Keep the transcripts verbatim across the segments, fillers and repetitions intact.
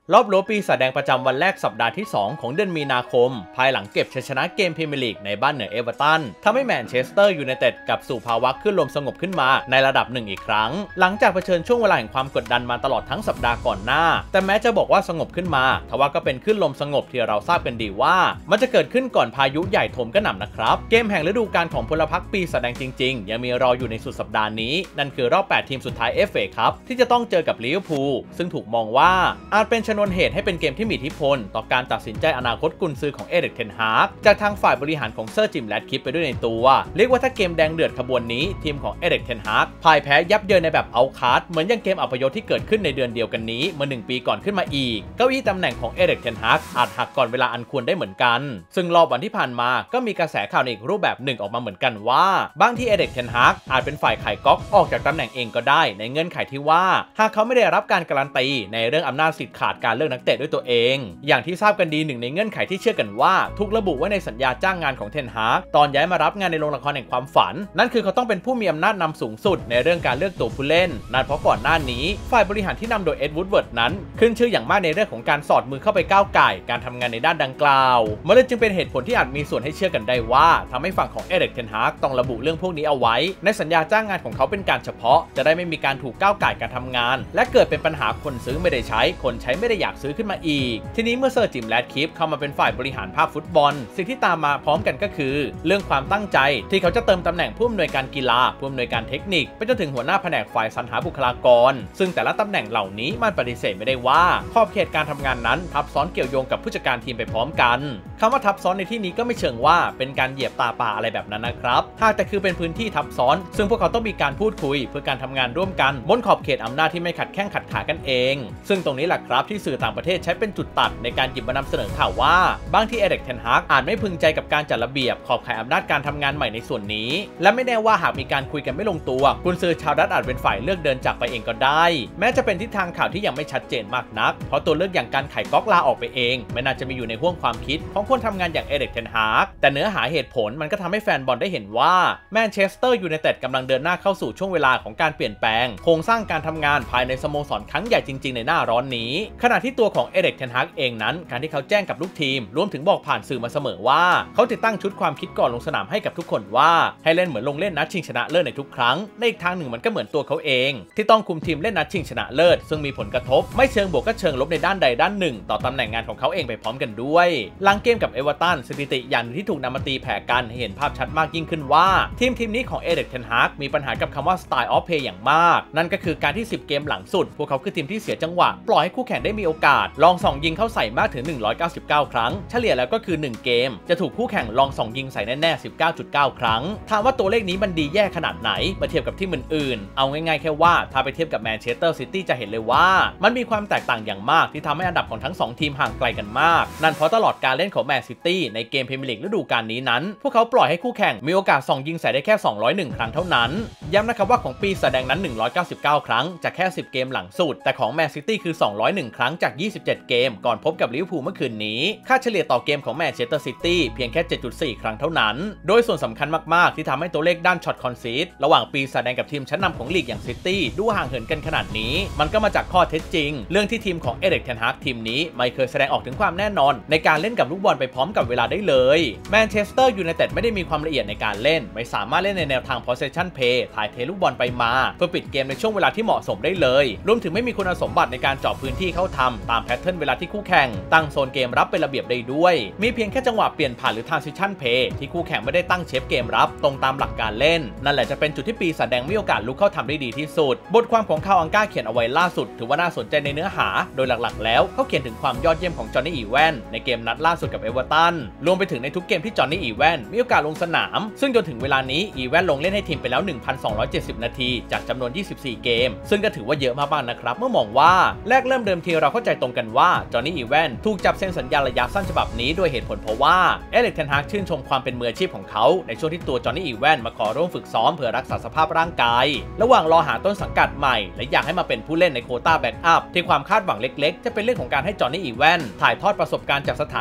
รอบรั้วปีศาจแดงประจำวันแรกสัปดาห์ที่สองของเดือนมีนาคมภายหลังเก็บชัยชนะเกมพรีเมียร์ลีกในบ้านเหนือเอเวอร์ตันทำให้แมนเชสเตอร์ยูไนเต็ดกลับสู่ภาวะขึ้นลมสงบขึ้นมาในระดับหนึ่งอีกครั้งหลังจากเผชิญช่วงเวลาแห่งความกดดันมาตลอดทั้งสัปดาห์ก่อนหน้าแต่แม้จะบอกว่าสงบขึ้นมาทว่าก็เป็นขึ้นลมสงบที่เราทราบกันดีว่ามันจะเกิดขึ้นก่อนพายุใหญ่โถมกระหน่ำนะครับเกมแห่งฤดูกาลของพลพรรคปีศาจแดงจริงๆยังมีรออยู่ในสุดสัปดาห์นี้นั่นคือรอบแปดทีมสุดท้าย เอฟ เอ ครับที่จะต้องเจอกับลิเวอร์พูลซึ่งถูกมองว่าอาจเป็นชนวนเหตุให้เป็นเกมที่มีอิทธิพลต่อการตัดสินใจอนาคตกุนซือของเอริก เทนฮากจากทางฝ่ายบริหารของเซอร์จิมแรดคลิฟไปด้วยในตัวเรียกว่าถ้าเกมแดงเดือดขบวนนี้ทีมของเอริก เทนฮากพ่ายแพ้ยับเยินในแบบเอาคาร์ดเหมือนอย่างเกมอัปยศที่เกิดขึ้นในเดือนเดียวกันนี้เมื่อหนึ่งปีก่อนขึ้นมาอีกเก้าอี้ตำแหน่งของเอริก เทนฮากอาจหักก่อนเวลาอันควรได้เหมือนกันซึ่งรอบวันที่ผ่านมาก็มีกระแสข่าวในอีกรูปแบบหนึ่งออกมาเหมือนกันว่าบางที่เอริก เทนฮากอาจเป็นฝ่ายไขก๊อกออกจากตำแหน่งเองก็ได้ในเงื่อนไขที่ว่าหากเขาไม่ได้รับการการันตีในเรื่องอำนาจสิทธิ์ขาดการเลือกนักเตะด้วยตัวเองอย่างที่ทราบกันดีหนึ่งในเงื่อนไขที่เชื่อกันว่าถูกระบุไว้ในสัญญาจ้างงานของเทนฮากตอนย้ายมารับงานในโรงละครแห่งความฝันนั่นคือเขาต้องเป็นผู้มีอำนาจนำสูงสุดในเรื่องการเลือกตัวผู้เล่นนั่นเพราะก่อนหน้านี้ฝ่ายบริหารที่นำโดยเอ็ดวูดเวิร์ดนั้นขึ้นชื่ออย่างมากในเรื่องของการสอดมือเข้าไปก้าวไก่การทำงานในด้านดังกล่าวมันเลยจึงเป็นเหตุผลที่อาจมีส่วนให้เชื่อกันได้ว่าทำให้ฝั่งของเอริก เทนฮากต้องระบุเรื่องพวกนี้เอาไว้ในสัญญาจ้างงานของเขาเป็นการเฉพาะจะได้ไม่มีการถูกก้าวไก่การทำงานและเกิดเป็นปัญหาคนซื้อไม่ได้ใช้คนใช้ไม่ได้อยากซื้อขึ้นมาอีกทีนี้เมื่อเซอร์จิมแรดคลิฟเข้ามาเป็นฝ่ายบริหารภาคฟุตบอลสิ่งที่ตามมาพร้อมกันก็คือเรื่องความตั้งใจที่เขาจะเติมตำแหน่งผู้อำนวยการกีฬาผู้อำนวยการเทคนิคไปจนถึงหัวหน้าแผนกฝ่ายสรรหาบุคลากรซึ่งแต่ละตำแหน่งเหล่านี้มันปฏิเสธไม่ได้ว่าขอบเขตการทำงานนั้นทับซ้อนเกี่ยวโยงกับผู้จัดการทีมไปพร้อมกันคำว่าทับซ้อนในที่นี้ก็ไม่เชิงว่าเป็นการเหยียบตาป่าอะไรแบบนั้นนะครับหากแต่คือเป็นพื้นที่ทับซ้อนซึ่งพวกเขาต้องมีการพูดคุยเพื่อการทำงานร่วมกันบนขอบเขตอำนาจที่ไม่ขัดแข้งขัดขากันเองซึ่งตรงนี้แหละครับที่สื่อต่างประเทศใช้เป็นจุดตัดในการหยิบมานำเสนอข่าวว่าบางที่เอริก เทนฮากอาจไม่พึงใจกับการจัดระเบียบขอบข่ายอำนาจการทำงานใหม่ในส่วนนี้และไม่แน่ว่าหากมีการคุยกันไม่ลงตัวกุนซือชาวดัตอาจเป็นฝ่ายเลือกเดินจากไปเองก็ได้แม้จะเป็นทิศทางข่าวที่ยังไม่ชัดเจนมากนักเพราะตัวเลือกอย่างการไขก๊อกลาออกไปเองไม่น่าจะมีอยู่ในห้วงความคิดของคนทำงานอย่างเอริก เทนฮากแต่เนื้อหาเหตุผลมันก็ทำให้แฟนบอลได้เห็นว่าแมนเชสเตอร์ยูไนเต็ดกำลังเดินหน้าเข้าสู่ช่วงเวลาของการเปลี่ยนแปลงโครงสร้างการทำงานภายในสโมสรครั้งใหญ่จริงๆในหน้าร้อนนี้ขณะที่ตัวของเอริก เทนฮากเองนั้นการที่เขาแจ้งกับลูกทีมรวมถึงบอกผ่านสื่อมาเสมอว่าเขาติดตั้งชุดความคิดก่อนลงสนามให้กับทุกคนว่าให้เล่นเหมือนลงเล่นนัดชิงชนะเลิศในทุกครั้งในอีกทางหนึ่งมันก็เหมือนตัวเขาเองที่ต้องคุมทีมเล่นนัดชิงชนะเลิศซึ่งมีผลกระทบไม่เชิงบวกก็เชิงลบในด้านใดด้านหนึ่งต่อตำแหน่งงานของเขาเองไปพร้อมกันด้วยหลังเกมกับเอเวอร์ตันสถิติอย่างที่ถูกนำมาตีแผ่กันให้เห็นภาพชัดมากยิ่งขึ้นว่าทีมทีมนี้ของเอริก เทนฮากมีปัญหากับคำว่า style of play อย่างมากนั่นก็คือการที่สิบเกมหลังสุดพวกเขาคือทีมที่เสียจังหวะปล่อยให้คู่แข่งได้มีโอกาสลองส่องยิงเข้าใส่มากถึงหนึ่งร้อยเก้าสิบเก้าครั้งเฉลี่ยแล้วก็คือหนึ่งเกมจะถูกคู่แข่งลองส่องยิงใส่แน่ๆ สิบเก้าจุดเก้า ครั้งถามว่าตัวเลขนี้มันดีแย่ขนาดไหนมาเทียบกับทีมอื่นๆเอาง่ายๆแค่ว่าถ้าไปเทียบกับแมนเชสเตอร์ซิตี้จะเห็นเลยว่ามันมีความแตกต่างอย่างมากที่ทำให้อันดับของทั้งสองทีมห่างไกลกันมากนั่นเพราะตลอดการเล่นของแมนซิตี้ในเกมพรีเมียร์ลีกฤดูกาลนี้นั้นพวกเขาปล่อยให้คู่แข่งมีโอกาสส่องยิงใส่ได้แค่สองร้อยเอ็ดครั้งเท่านั้นย้ำนะครับว่าของปีศาจแดงนั้นหนึ่งร้อยเก้าสิบเก้าครั้งจากแค่สิบเกมหลังสุดแต่ของแมนซิตี้คือสองร้อยเอ็ดครั้งจากยี่สิบเจ็ดเกมก่อนพบกับลิเวอร์พูลเมื่อคืนนี้ค่าเฉลี่ยต่อเกมของแมนเชสเตอร์ซิตี้เพียงแค่ เจ็ดจุดสี่ ครั้งเท่านั้นโดยส่วนสำคัญมากๆที่ทำให้ตัวเลขด้านช็อตคอนซีดระหว่างปีศาจแดงกับทีมชั้นนำของลีกอย่างซิตี้ดูห่างเหินกันขนาดนี้มันก็มาจากข้อเท็จจริงเรื่องที่ทีมของเอริก เทนฮากทีมนี้ไม่เคยแสดงออกถึงความแน่นอนในการเล่นกับลูกบอลไปพร้อมกับเวลาได้เลยแมนเชสเตอร์ยูไนเต็ดไม่ได้มีความละเอียดในการเล่นไม่สามารถเล่นในแนวทาง possession play ถ่ายเทลูกบอลไปมาเพื่อปิดเกมในช่วงเวลาที่เหมาะสมได้เลยรวมถึงไม่มีคุณสมบัติในการเจาะพื้นที่เข้าทำตามแพทเทิร์นเวลาที่คู่แข่งตั้งโซนเกมรับเป็นระเบียบได้ด้วยมีเพียงแค่จังหวะเปลี่ยนผ่านหรือ transition play ที่คู่แข่งไม่ได้ตั้งเชฟเกมรับตรงตามหลักการเล่นนั่นแหละจะเป็นจุดที่ปีศาจแดงมีโอกาสลุกเข้าทำได้ดีที่สุดบทความของคาวอังกาเขียนเอาไว้ล่าสุดถือว่าน่าสนใจในเนื้อหาโดยหลักๆแล้วเขาเขียนถึงความยอดเยี่ยมของจอห์นนี่อีแวนในเกมนัดล่าสุดกับเอเวอร์ตันรวมไปถึงในทุกเกมที่จอห์นนี่อีแวนมีโอกาสลงสนามซึ่งจนถึงเวลานี้อีแวนลงเล่นให้ทีมไปแล้ว หนึ่งพันสองร้อยเจ็ดสิบ นาทีจากจำนวนยี่สิบสี่เกมซึ่งก็ถือว่าเยอะมากๆนะครับเมื่อมองว่าแรกเริ่มเดิมทีเราเข้าใจตรงกันว่าจอห์นนี่อีแวนถูกจับเซ็นสัญญาระยะสั้นฉบับนี้ด้วยเหตุผลเพราะว่าเอริก เทนฮากชื่นชมความเป็นมืออาชีพของเขาในช่วงที่ตัวจอห์นนี่อีแวนมาขอร่วมฝึกซ้อมเพื่อรักษาสภาพร่างกายระหว่างรอหาต้นสังกัดใหม่และอยากให้มาเป็นผู้เล่นในโควต้าแบ็กอัพที่ความคาดหวังเล็กๆจะเป็นเรื่องของการให้จอห์นนี่อีแวนถ่ายทอดประสบการณ์จากสถานะที่เคย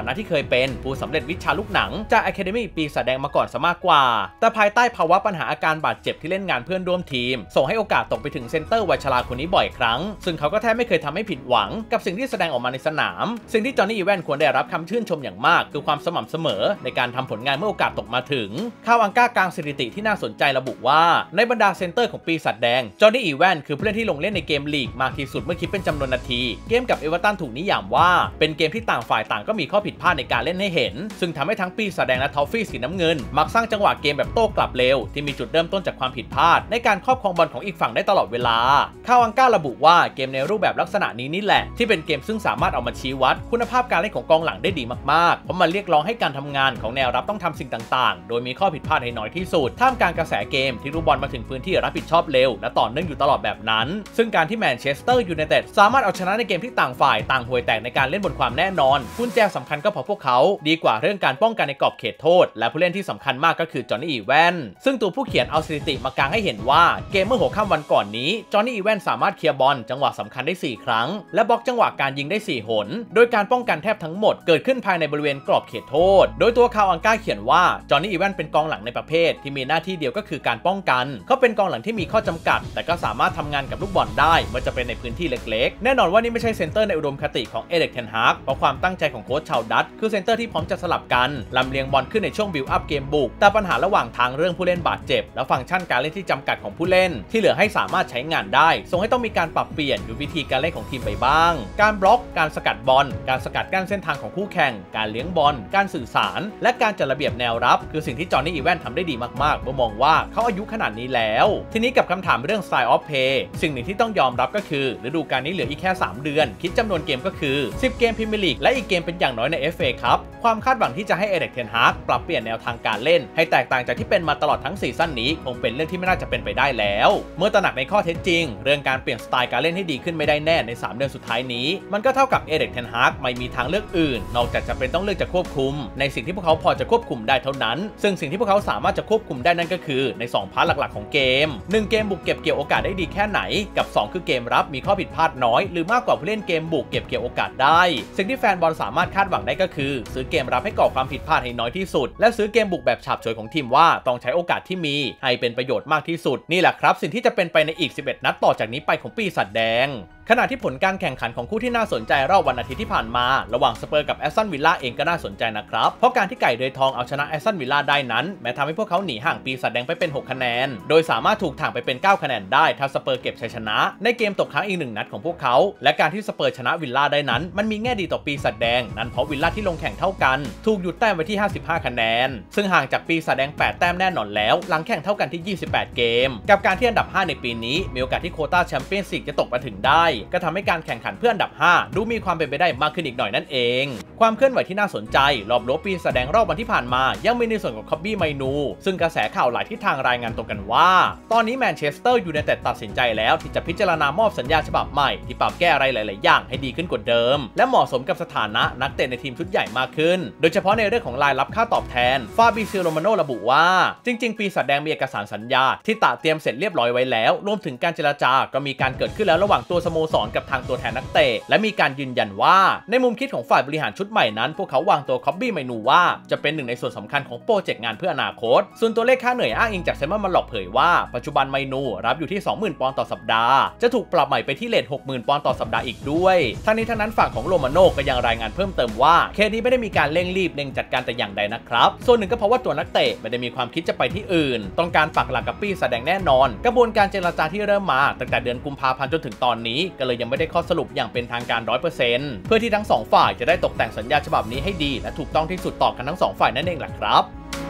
เป็นผู้สำเร็จวิชาลูกหนังจาก Academy ปีศาจแดงมาก่อนซะมากกว่าแต่ภายใต้ภาวะปัญหาอาการบาดเจ็บที่เล่นงานเพื่อนร่วมทีมส่งให้โอกาสตกไปถึงเซนเตอร์วัยชราคนนี้บ่อยครั้งซึ่งเขาก็แทบไม่เคยทำให้ผิดหวังกับสิ่งที่แสดงออกมาในสนามสิ่งที่จอห์นนี่อีแวนควรได้รับคำชื่นชมอย่างมากคือความสม่ำเสมอในการทำผลงานเมื่อโอกาสตกมาถึงข่าวอังก้ากลางสถิติที่น่าสนใจระบุว่าในบรรดาเซนเตอร์ของปีศาจแดงจอห์นนี่อีแวนคือผู้เล่นที่ลงเล่นในเกมลีกมากที่สุดเมื่อคิดเป็นจำนวนนาทีเกมกับเอเวอร์ตันถูกนิยามว่าเป็นเกมที่ต่างฝ่ายต่างก็มีข้อผิดพลาดในการเล่นให้เห็นซึ่งทำให้ทั้งปีศาจแดงและทอฟฟี่สีน้ำเงินมักสร้างจังหวะเกมแบบโต้กลับเร็วที่มีจุดเริ่มต้นจากความผิดพลาดในการครอบครองบอลของอีกฝั่งได้ตลอดเวลาข่าวอังก้าระบุว่าเกมในรูปแบบลักษณะนี้นี่แหละที่เป็นเกมซึ่งสามารถเอามาชี้วัดคุณภาพการเล่นของกองหลังได้ดีมากๆเพราะมันเรียกร้องให้การทำงานของแนวรับต้องทำสิ่งต่างๆโดยมีข้อผิดพลาดให้น้อยที่สุดท่ามกลางกระแสเกมที่ลูกบอลมาถึงพื้นที่รับผิดชอบเร็วและต่อเนื่องอยู่ตลอดแบบนั้นซึ่งการที่แมนเชสเตอร์ยูไนเต็ดสามารถเอาชนะในเกมที่ต่างฝ่ายต่างห่วยแตกในการเล่นบนความแน่นอนกุญแจสำคัญก็เพราะพวกเขาดีกว่าเรื่องการป้องกันในกรอบเขตโทษและผู้เล่นที่สำคัญมากก็คือจอห์นนี่อีแวนซึ่งตัวผู้เขียนเอาสถิติมากางให้เห็นว่าเกมเมื่อหัวค่ำวันก่อนนี้จอห์นนี่อีแวนสามารถเคลียร์บอลจังหวะสำคัญได้สี่ครั้งและบล็อกจังหวะการยิงได้สี่หนโดยการป้องกันแทบทั้งหมดเกิดขึ้นภายในบริเวณกรอบเขตโทษโดยตัวข่าวอังก้าเขียนว่าจอห์นนี่อีแวนเป็นกองหลังในประเภทที่มีหน้าที่เดียวก็คือการป้องกันเขาเป็นกองหลังที่มีข้อจำกัดแต่ก็สามารถทำงานกับลูกบอลได้เมื่อจะเป็นในพื้นที่เล็กๆแน่นอนว่านี่ไม่ใช่เซนเตอร์ในอุดมคติของเอริก เทนฮากเพราะความตั้งใจของโค้ชชาวดัตคือเซนเตอร์ที่พร้อมจะสลับกันลำเลียงบอลขึ้นในช่วงบิลด์อัพเกมบุกแต่ปัญหาระหว่างทางเรื่องผู้เล่นบาดเจ็บและฟังก์ชันการเล่นที่จำกัดของผู้เล่นที่เหลือให้สามารถใช้งานได้ส่งให้ต้องมีการปรับเปลี่ยนยุทธวิธีการเล่นของทีมไปบ้างการบล็อกการสกัดบอลการสกัดกั้นเส้นทางของคู่แข่งการเลี้ยงบอลการสื่อสารและการจัดระเบียบแนวรับคือสิ่งที่จอห์นนี่อีแวนทำได้ดีมากๆเมื่อมองว่าเขาอายุขนาดนี้แล้วทีนี้กับคำถามเรื่อง Style of Play สิ่งหนึ่งที่ต้องยอมรับก็คือฤดูกาลนี้เหลืออีกแค่สามเดือนคิดจำนวนเกมก็คือสิบเกมพรีเมียร์ลีกและอีกเกมเป็นอย่างน้อยใน เอฟ เอ ครับความคาดหวังที่จะให้เอริก เทนฮากปรับเปลี่ยนแนวทางการเล่นให้แตกต่างจากที่เป็นมาตลอดทั้งซีซั่นนี้คงเป็นเรื่องที่ไม่น่าจะเป็นไปได้แล้วเมื่อตระหนักในข้อเท็จจริงเรื่องการเปลี่ยนสไตล์การเล่นให้ดีขึ้นไม่ได้แน่ในสามเดือนสุดท้ายนี้มันก็เท่ากับเอริก เทนฮากไม่มีทางเลือกอื่นนอกจากจะเป็นต้องเลือกจะควบคุมในสิ่งที่พวกเขาพอจะควบคุมได้เท่านั้นซึ่งสิ่งที่พวกเขาสามารถจะควบคุมได้นั่นก็คือในสองพาร์ทหลักๆของเกมหนึ่งเกมบุกเก็บเกี่ยวโอกาสได้ดีแค่ไหนกับสองคือเกมรับมีข้อผิดพลาดน้อยหรือมากกว่าผู้เล่นเกมบุกเก็บเกี่ยวโอกาสได้สิ่งที่แฟนบอลสามารถคาดหวังได้ก็คือซื้อเกมรับให้ก่อความผิดพลาดให้น้อยที่สุดและซื้อเกมบุกแบบฉาบฉวยของทีมว่าต้องใช้โอกาสที่มีให้เป็นประโยชน์มากที่สุดนี่แหละครับสิ่งที่จะเป็นไปในอีกสิบเอ็ดนัดต่อจากนี้ไปของปีศาจแดงขณะที่ผลการแข่งขันของคู่ที่น่าสนใจรอบวันอาทิตย์ที่ผ่านมาระหว่างสเปอร์กับแอสตันวิลล่าเองก็น่าสนใจนะครับเพราะการที่ไก่เดือยทองเอาชนะแอสตันวิลล่าได้นั้นแม้ทำให้พวกเขาหนีห่างปีศาจแดงไปเป็นหกคะแนนโดยสามารถถูกถ่างไปเป็นเก้าคะแนนได้ถ้าสเปอร์เก็บชัยชนะในเกมตกค้างอีกหนึ่งนัดของพวกเขาและการที่สเปอร์ชนะวิลล่าได้นั้นมันมีแง่ดีต่อปีศาจแดงนั่นเพราะวิลล่าที่ลงแข่งเท่ากันถูกหยุดแต้มไว้ที่ห้าสิบห้าคะแนนซึ่งห่างจากปีศาจแดงแปดแต้มแน่นอนแล้วหลังแข่งเท่ากันที่ยี่สิบแปดเกมกับการที่อันดับห้าในปีนี้มีโอกาสที่โควต้าแชมเปี้ยนส์ลีกจะตกมาถึงได้ก็ทำให้การแข่งขันเพื่ออันดับห้าดูมีความเป็นไปได้มากขึ้นอีกหน่อยนั่นเองความเคลื่อนไหวที่น่าสนใจรอบรั้วปีศาจแดงรอบวันที่ผ่านมายังมีในส่วนของคอบบี้ไมนูซึ่งกระแสข่าวหลายทิศทางรายงานตรงกันว่าตอนนี้แมนเชสเตอร์ยูไนเต็ดตัดสินใจแล้วที่จะพิจารณามอบสัญญาฉบับใหม่ที่ปรับแก้อะไรหลายๆอย่างให้ดีขึ้นกว่าเดิมและเหมาะสมกับสถานะนักเตะในทีมชุดใหญ่มากขึ้นโดยเฉพาะในเรื่องของรายรับค่าตอบแทนฟาบิซิโรมาโนระบุว่าจริงๆปีศาจแดงมีเอกสารสัญญาที่ตะเตรียมเสร็จเรียบร้อยไว้แล้วรวมถึงการเจรจาก็มีการเกิดขึ้นแล้วระหว่างตัวสโมสรกับทางตัวแทนนักเตะและมีการยืนยันว่าในมุมคิดของฝ่ายบริหารชุดใหม่นั้นพวกเขาวางตัวคอบบี้ไมนูว่าจะเป็นหนึ่งในส่วนสำคัญของโปรเจกต์งานเพื่ออนาคตส่วนตัวเลขค่าเหนื่อยอ้างอิงจากเซมอนมาหลอกเผยว่าปัจจุบันไมนูรับอยู่ที่ สองหมื่น ปอนด์ต่อสัปดาห์จะถูกปรับใหม่ไปที่เรท หกหมื่น ปอนด์ต่อสัปดาห์อีกด้วยทั้งนี้ทั้งนั้นฝั่งของโรมาโน่ก็ยังรายงานเพิ่มเติมว่าเคสนี้ไม่ได้มีการเร่งรีบเร่งจัดการแต่อย่างใดนะครับส่วนหนึ่งก็เพราะว่าตัวนักเตะไม่ได้มีความคิดจะไปที่อื่นต้องการปักหลักกับปีศาจแดงแน่นอนกระบวนการเจรจาที่เริ่มมาตั้งแต่เดือนกุมภาพันธ์จนถึงตอนนี้ก็เลยยังไม่ได้ข้อสรุปอย่างเป็นทางการ ร้อยเปอร์เซ็นต์ เพื่อที่ทั้งสองฝ่ายจะได้ตกแต่งสัญญาฉบับนี้ให้ดีและถูกต้องที่สุดต่อกันทั้งสองฝ่ายนั่นเองแหละครับ